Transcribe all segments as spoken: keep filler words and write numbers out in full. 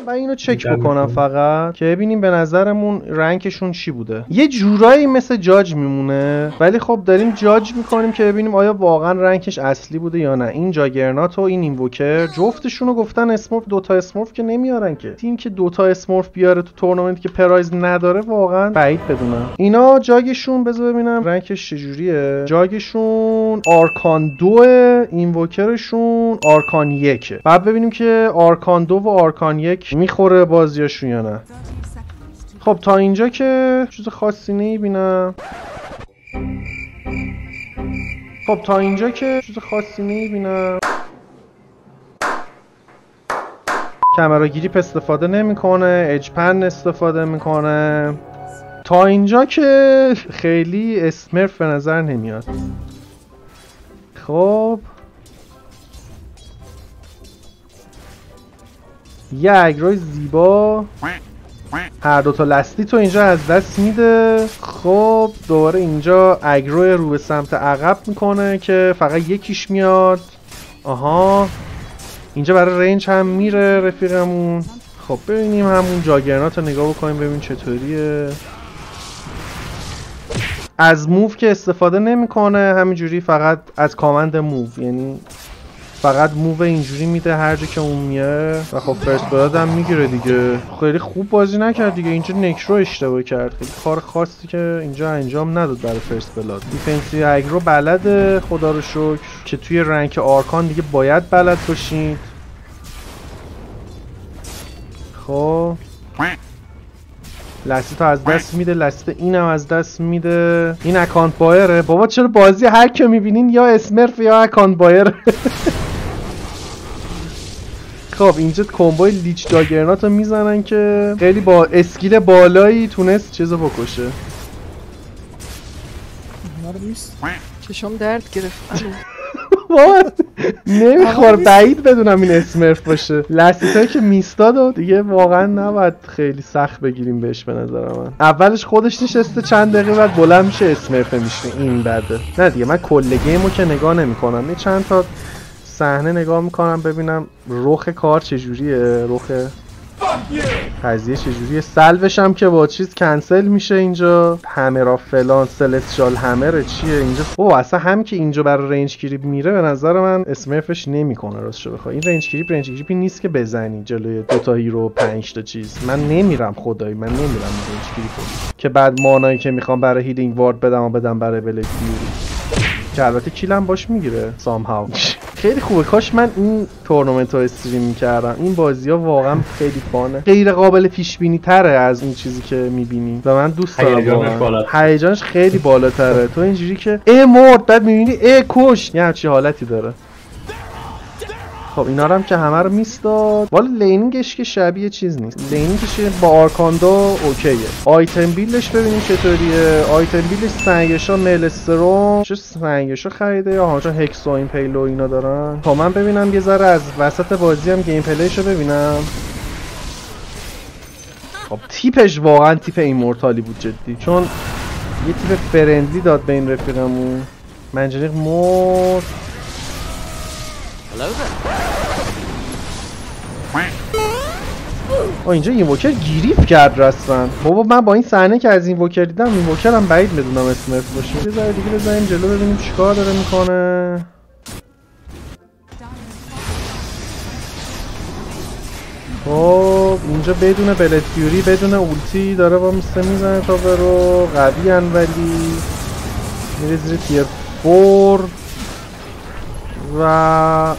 و اینو چک بکنم فقط که ببینیم به نظرمون رنکشون چی بوده. یه جورایی مثل جاج میمونه، ولی خب داریم جاج میکنیم که ببینیم آیا واقعا رنکش اصلی بوده یا نه. این جاگرنات و این اینووکر جفتشونو گفتن اسمورف، دوتا اسمورف که نمیارن که. تیم که دوتا اسمورف بیاره تو تورنمنت که پرایز نداره واقعا بعید بدونم. اینا جاگشون بذار ببینم رنکش چجوریه. جاگشون آرکان دو، اینووکرشون آرکان یک. بعد ببینیم که آرکان دو و آرکان یک میخوره بازیاشون یا نه. خب تا اینجا که چیز خاصی نمیبینم. خب تا اینجا که چیز خاصی نمیبینم. کامرا گریپ استفاده نمیکنه، اج پن استفاده میکنه. تا اینجا که خیلی اسمرف به نظر نمیاد. خب یه اگروی زیبا، هر دوتا لستی تو اینجا از دست میده. خب دوباره اینجا اگروی رو به سمت عقب میکنه که فقط یکیش میاد. آها اینجا برای رنج هم میره رفیقمون. خب ببینیم همون جاگرنات رو نگاه بکنیم ببینیم چطوریه. از موو که استفاده نمیکنه، همینجوری فقط از کامند موو، یعنی فقط موو اینجوری میده هر جا که اون میاره و خب فرست بلاد هم میگیره دیگه. خیلی خوب بازی نکرد دیگه، اینجا نکرو اشتباه کرد، خیلی کار خاصی که اینجا انجام نداد برای فرست بلاد. دیفنسی اگرو بلده خدا رو شکر که توی رنک آرکان دیگه باید بلد باشید. خب لسیتو از دست میده، لسیت اینم از دست میده. این اکانت بایره. بابا چرا بازی هر که میبینین یا اسمرف یا اکانت بایره. خب اینجا کمبوی لیچ جاگرنات رو میزنن که خیلی با اسکیل بالایی تونست چیزو بکشه. چشم درد گرفت. نمیخوار بعید بدونم این اسمرف باشه. لستیتایی که میستاد و دیگه واقعا نباید خیلی سخت بگیریم بهش به نظر من. اولش خودش نشسته چند دقیقه بعد بلند میشه اسمرف میشه. این بده. نه دیگه من کل گیمو که نگاه نمیکنم، یه چند تا صحنه نگاه میکنم ببینم رخ کار چجوریه، رخ قضیه چجوریه. سلوش هم که با چیز کنسل میشه اینجا. همرا فلان سلستیال همره چیه اینجا. اوه اصلا هم که اینجا برای رنج گریپ میره به نظر من اسمرفش نمیکنه راستش بخوای. این رنج گریپ رنج گریپی نیست که بزنی جلوی دو تا هیرو پنج تا چیز. من نمیرم خدایی، من نمیرم رنج گریپو که بعد مانایی که میخوام برای هیلینگ وارد بدم و بدم برای بلک بیوری که البته کیلم باش میگیره سام هاو. خیلی خوبه. کاش من این تورنمنت رو استریم میکردم. این بازی ها واقعا خیلی فانه، غیر قابل پیش بینی تره از این چیزی که میبینی و من دوست دارم. هیجانش خیلی بالاتره. تو اینجوری که ای مرد بعد میبینی ای کش، یه همچی حالتی داره. خب اینا رو هم که همه رو میستاد. والا لینینگش که شبیه چیز نیست. لینینگش با آرکاندو اوکیه. آیتم بیلش ببینیم چطوریه. آیتم بیلش سنگشا ملسترون چه سنگشا خریده یا ها چون هکسو این پیلو اینا دارن. تا من ببینم یه ذره از وسط بازی هم گیم پلیشو ببینم. خب تیپش واقعا تیپ ایمورتالی بود جدی، چون یه تیپ فرندلی داد به این رفیقمون. منجنیق مرد. آه اینجا اینووکر گریپ کرد رستن. بابا من با این صحنه که از اینووکر دیدم اینووکر هم بعید بدونم اسمرف باشه. یه ذره دیگه بزنیم جلو ببینیم چیکار داره میکنه. خب اینجا بدون بلد فیوری بدون اولتی داره با میسته میزنه تا برو قوی ان ولی میره زیر تیر فور و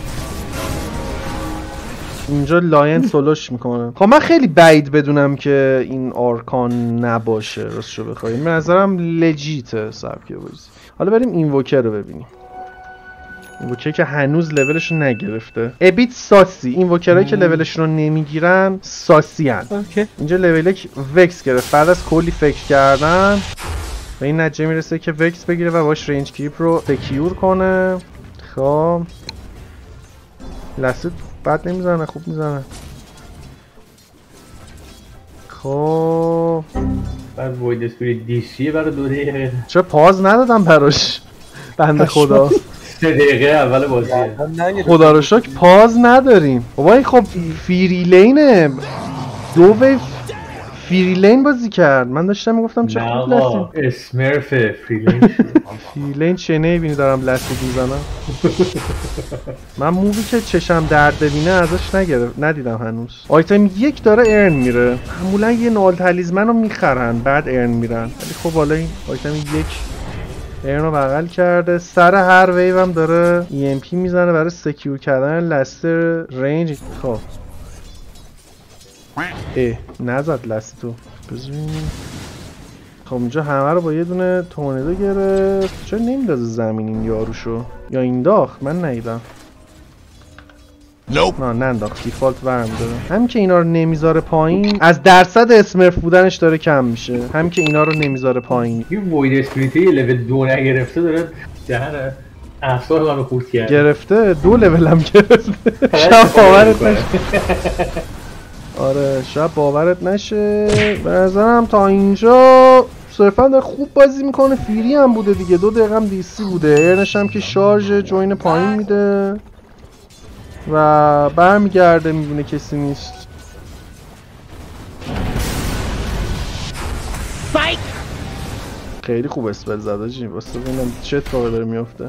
اینجا لاین سولوش میکنه. خب من خیلی بعید بدونم که این آرکان نباشه راستشو بخوایم. به نظرم لجیته سبک بازی. حالا بریم اینووکر رو ببینیم. اینووکر که هنوز لولش رو نگرفته. ابیت ساسی. اینووکرهایی که لولش رو نمیگیرن ساسی هن. اینجا لول یک وکس گرفت بعد از کلی فکر کردن و این نتیجه میرسه که وکس بگیره و باش رنج کریپ رو سکیور کنه. خب لسید بد نمیزنه، خوب میزنه. خب بعد وید اسپریت دیشیه برای دو دقیقه. چرا پاز ندادم براش بنده خدا. سه دقیقه اول بازیه. خدا رو شکر پاز نداریم. بابا این خب فیری لینه دو ویو فریلین بازی کرد. من داشتم میگفتم چه خوب لسین اسمرف فریلین فریلین چه نمیبینی دارم لسین میزنم. من مووی که چشم درد ببینه ازش نگرفت ندیدم هنوز. آیتم یک داره ارن میره، معمولا یه نال تلیزمن رو میخرن بعد ارن میرن، ولی خب حالا این آیتم یک ارن رو بغل کرده. سر هر ویو هم داره ای ام پی میزنه برای سکیور کردن لستر رنج. خب اه نزد لست تو بزنیم. خب اینجا همه رو با یه دونه تورنیدو گرفت. چرا نمیندازه زمین این یاروشو؟ یا این داخت؟ من نیدم. نه ننداخت، دیفالت ورم داره. همین که اینا رو نمیذاره پایین از درصد اسمرف بودنش داره کم میشه. همین که اینا رو نمیذاره پایین. این وید اسپریتی لول دو نگرفته داره دهنه احسار منو خورد کرده. گرفته دو لول هم گرفته. شب باورت نشه. آره شب باورت نشه. به نظرم تا اینجا صرفا داره خوب بازی میکنه. فیری هم بوده دیگه، دو دقیقه هم دیسی بوده. ارنش هم که شارژ جوین پایین میده و برمیگرده میبینه کسی نیست. خیلی خوب اسپل زده جی. واسه ببینم چه اتفاقی داره میفته.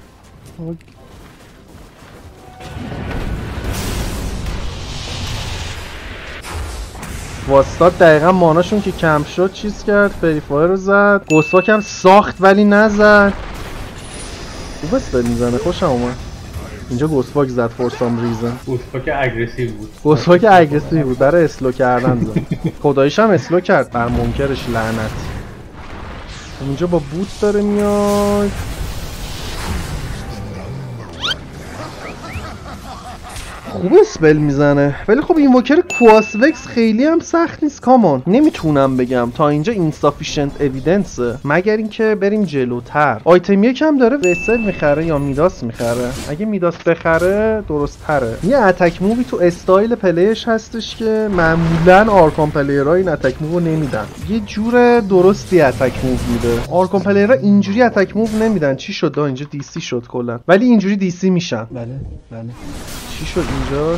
واسطات دقیقا ماناشون که کم شد چیز کرد، فریفایر رو زد. گوسواک هم ساخت ولی نزد. خوب اسپل میزنه، خوشم اومد. اینجا گوسواک زد فور سام ریزن. گوسواک اگریسیو بود. گوسواک اگریسیو بود برای اسلو کردن زد. خداییش هم اسلو کرد بر منکرش لعنت. اینجا با بوت داره میاد. خوب اسپل میزنه ولی خب این وکر کواسوکس خیلی هم سخت نیست. کامان نمیتونم بگم تا اینجا اینسافیشنت اویدنسه، مگر اینکه بریم جلوتر. آیتم یک هم داره وسل میخره یا میداس میخره. اگه میداس بخره درست تره. یه اتک مووی تو استایل پلیش هستش که معمولا آرکان پلیرها این اتک موو نمیدن. یه جور درستی اتک موو میده. آرکان پلیرها اینجوری اتک موو نمیدن. چی شد اینجا دیسی شد کلا، ولی اینجوری دیسی میشن. بله بله چی شد اینجا؟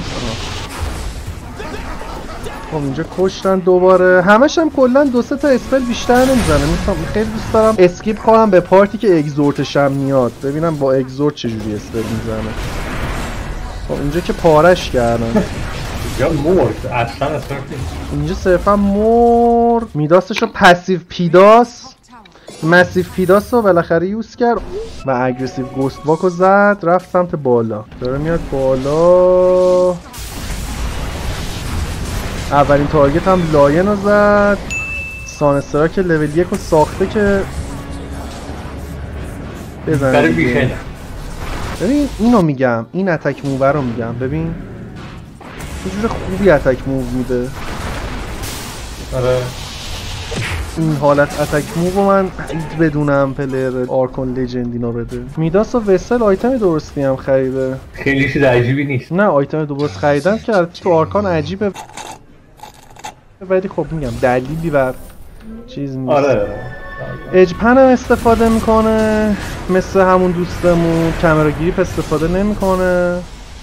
خب اینجا کشتن دوباره. همش هم کلا دو سه تا اسپل بیشتر نمیزنه. میخوام خیلی دوست دارم اسکیپ کنم به پارتی که اگزورتش هم میاد، ببینم با اگزورت چجوری اسپل میزنه. خب اینجا که پارش کردن. اینجا مرد اصلا اصلا اینجا صرفا مرد. میداستشو پسیو پیداس مسیف پیداس رو بالاخره یوز کرد و اگریسیو گوست واک رو زد. رفت سمت بالا، داره میاد بالا. اولین تارگت هم لاین رو زد. سانسترا که لول یک رو ساخته که بزنه دیگه. ببین اینو میگم، این اتک موو رو میگم. ببین یه جور خوبی اتک موو میده. آره این حالت اتک موو من بدونم پلیر آرکون لجند اینا بده. میداس و وسل آیتم درستی هم خریده. خیلی چیز عجیبی نیست. نه آیتم درست خریدن که تو آرکان عجیبه، ولی خب میگم دلیلی بر چیز نیست. آره اجپن هم استفاده میکنه مثل همون دوستمون. کامرا گریپ استفاده نمیکنه.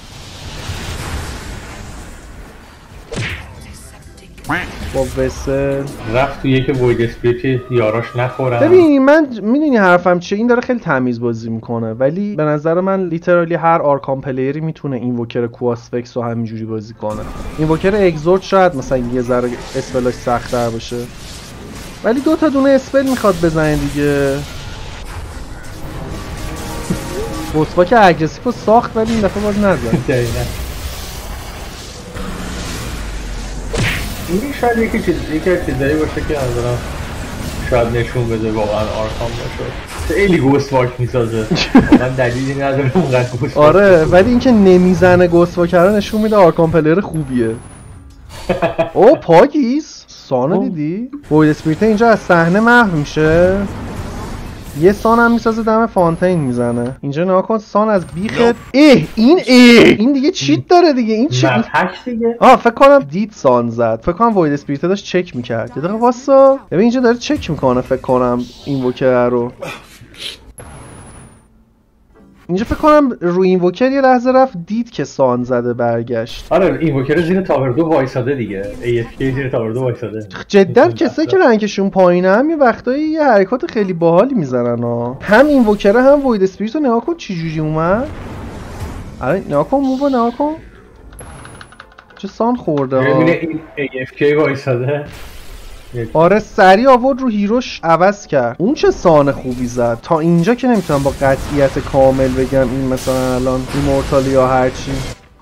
با وسل رفت تو یک وید اسپریت یاراش نخورن. ببین من میدونی حرفم چیه، این داره خیلی تمیز بازی میکنه، ولی به نظر من لیترالی هر آرکان پلیری میتونه این وکر کواسفکس رو همینجوری بازی کنه. این وکر اگزورت شاید مثلا یه ذره اسپلاش سخت‌تر باشه، ولی دو تا دونه اسپل میخواد بزنه دیگه. بوسواک اگریسیو رو ساخت ولی این دفعه باز نزد. این شاید یکی چیز یکی چیزایی باشه که نظرم شاید نشون بده واقعا آرکان باشه. خیلی گوسواک میسازه. واقعا دلیلی نداره اونقدر گوسواک. آره ولی اینکه نمیزنه گوسواک رو نشون میده آرکان پلیر خوبیه. او پاگیز سانو دیدی؟ وید اسپریت اینجا از صحنه محو میشه. یه سان هم میسازه دم فانتین میزنه. اینجا نگاه کن سان از بیخ. اه این اه این دیگه چیت داره دیگه. این چی دیگه؟ آه فکر کنم دید سان زد. فکر کنم وید اسپریت داشت چک میکرد. یه دقیقه واسا ببین اینجا داره چک میکنه. فکر کنم این وکر رو اینجا فکر کنم روی اینوکر یه لحظه رفت دید که سان زده برگشت. آره اینوکر زیر تاور دو وایساده دیگه. ای اف کی زیر تاور دو وایساده. جدا کسایی که رنگشون پایینه هم یه وقتایی یه حرکات خیلی باحالی میزنن ها. هم اینوکر هم وید اسپریت رو نگاه کن چه جوری اومد. آره نگاه کن موو نگاه کن. چه سان خورده ها. ببین این ای اف کی وایساده. آره سریع آورد رو هیروش عوض کرد. اون چه سان خوبی زد. تا اینجا که نمیتونم با قطعیت کامل بگم این مثلا الان ایمورتال یا هرچی.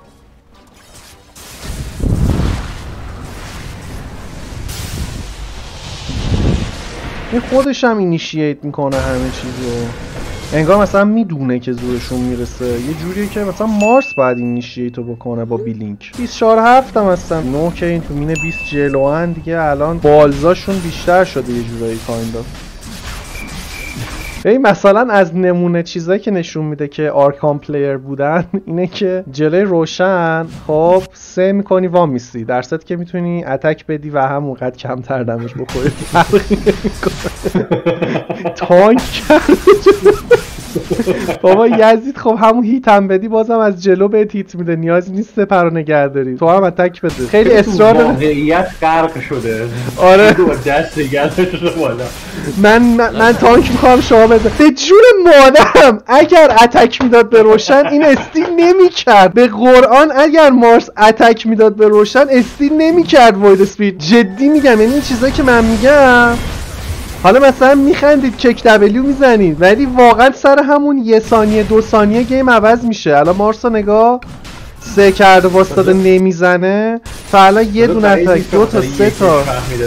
این خودش هم اینیشییت میکنه همه چیزو. انگار مثلا میدونه که زورشون میرسه. یه جوریه که مثلا مارس باید اینیشییتو بکنه با بیلینک. بیست و چهار هفت هم هستن. نه که این تو مینه بیست جلوان دیگه الان بالزاشون بیشتر شده یه جورایی کایندا. این مثلا از نمونه چیزایی که نشون میده که آرکان پلیر بودن اینه که جلوی روشن خب سه میکنی وام میسی در صورتی که میتونی اتک بدی و همونقدر کمتر دمش بخوری. تانک کرد بابا یزید. خب همون هیت هم بدی بازم از جلو بهت هیت میده. نیازی نیست سپر رو نگه داری. تو هم اتک بده. خیلی اصرار داره. واقعیت غرق شده. آره دو دست نگه داشته بالا. من من, من تانک میخوام شما بده. به جون مادرم اگر اتک میداد به روشن این استیل نمیکرد. به قرآن اگر مارس اتک میداد به روشن استیل نمیکرد وید اسپید. جدی میگم. یعنی این چیزایی که من میگم حالا مثلا میخندید کک دبلیو میزنید ولی واقعا سر همون یه ثانیه دو ثانیه گیم عوض میشه. الان مارسا نگاه سه کرده واسطاده نمیزنه تا الان یه دونه اتک دو تا سه تا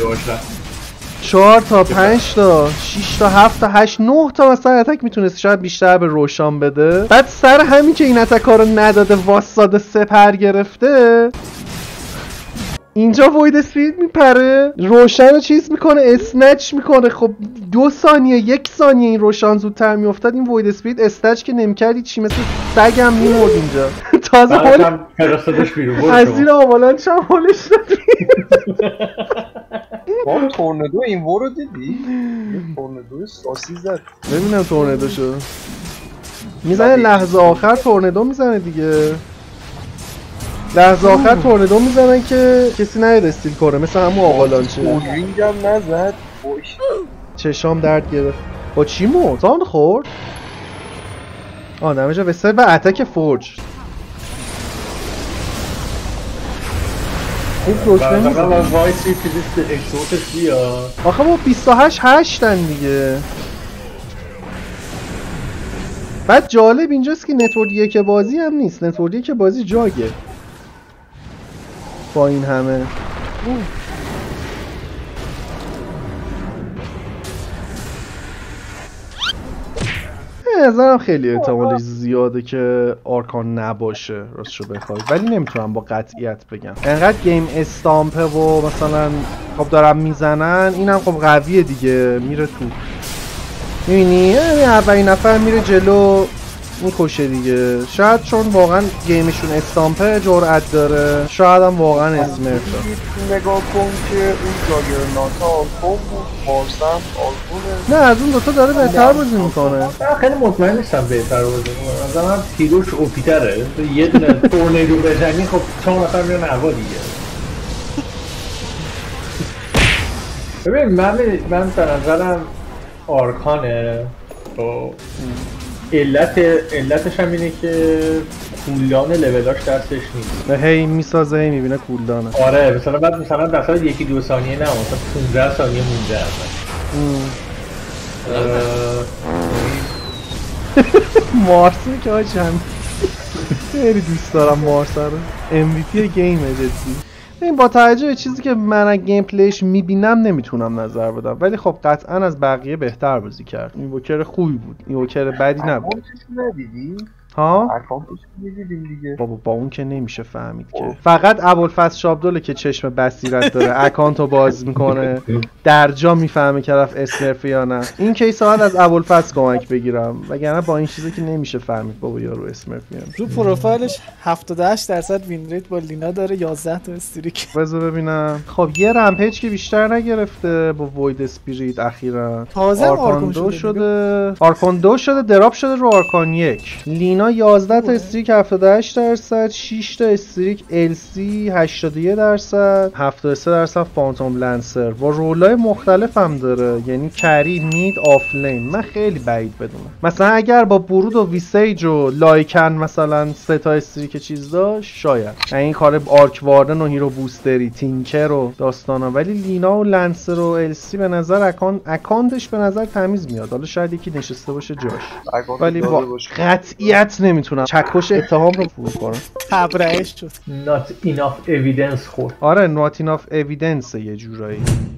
چهار تا پنج تا شش تا هفت تا هشت نه تا مثلا اتک میتونست شاید بیشتر به روشان بده. بعد سر همین که این اتک ها رو نداده واسطاده سپر گرفته اینجا وید اسپید میپره روشن رو چیز میکنه اسنچ میکنه. خب دو ثانیه یک ثانیه این روشن زودتر میافتاد این وید اسپید اسنچ که نمیکردی چی مثل سگم میمرد اینجا. تازه حال فرستادش بیرون از زیر آوالانچ هم حالش داد. با تورنادو این ورو دیدی؟ تورنادو ساسی زد. ببینم تورنادو شو میزنه لحظه آخر تورنادو میزنه دیگه. لحظه آخر تورنادو میزنن که کسی نهید استیل کنه مثل همون آقالانچه. رینگ هم نزد. چشام درد گرفت. با چی مرد؟ سان خورد؟ آه دمجا وستر و اتک فورج. خوب روشنه میزن. وایسی فیلیست اکسورتش بیا. آخه با بیست و هشت هشتن دیگه. بعد جالب اینجاست که نتورک یک بازی هم نیست. نتورک یک بازی جاگه با این همه. نظرم خیلی احتمالش زیاده که آرکان نباشه راستشو بخوای ولی نمیتونم با قطعیت بگم. انقدر گیم استامپه و مثلا خب دارم میزنن اینم خب قویه دیگه میره تو. میبینی اولین نفر میره جلو میکشه دیگه. شاید چون واقعا گیمشون استامپه جرأت داره. شاید هم واقعا اسمرف نگاه کن که اون جاگرناتا آلکون بود مارسم آلکونه. نه از اون دوتا داره بهتر بازی میکنه. خیلی مطمئن نیستم بهتر بازی میکنه. از من تیروش اوپیتره. یه دونه تورنیدو بزنی خب چهار نفر میرن هوا دیگه. ببین من من به نظرم آرکانه. خب علت علتش هم اینه که کولدان لولاش دستش نیست. به هی میسازه هی میبینه کولدانه. آره مثلا بعد مثلا مثلا یکی دو ثانیه نه مثلا پانزده ثانیه مونده ازش. مارسه که آجی هم خیلی دوست دارم مارسه رو. ام وی پی گیمه جدی. این با توجه به چیزی که من از گیم پلیش میبینم نمیتونم نظر بدم ولی خب قطعا از بقیه بهتر بازی کرد. این وکر خوبی بود. این وکر بدی نبود. ندیدی؟ ها اکانتش میگیریم دیگه. بابا با اون که نمیشه فهمید که فقط ابوالفضل شابدوله که چشم بصیرت داره اکانتو باز میکنه در جا میفهمه که رفت اسمرف یا نه. این کیس باید از ابوالفضل کمک بگیرم وگرنه با این چیزی که نمیشه فهمید بابا یارو اسمرف یا نه. رو پروفایلش هفتاد و هشت درصد وین ریت با لینا داره، یازده تا استریک. بذار ببینم. خب یه رمپیج که بیشتر نگرفته با وید اسپریت اخیرا. تازه آرکان دو شده. آرکان دو شده دراپ شده رو آرکان یک. لینا یازده تا استریک هفتاد و هشت درصد، شش تا استریک ال سی هشتاد و یک درصد، هفتاد و سه درصد فانتوم لنسر. با رولای مختلف هم داره، یعنی کری، مید، آفلین. من خیلی بعید بدونم. مثلا اگر با برود و ویسیج و لایکن مثلا سه تا استریک چیز داشت شاید. یعنی این کار آرک واردن و هیرو بوستری، تینکر و داستانا. ولی لینا و لنسر و ال سی به نظر اکانت اکانتش به نظر تمیز میاد. حالا شاید یکی نشسته باشه جاش. ولی با قطعیت نمیتونم چکش اتهام رو فرو کنم. تبرئه شد. Not enough evidence خورد. آره not enough evidence یه جورایی.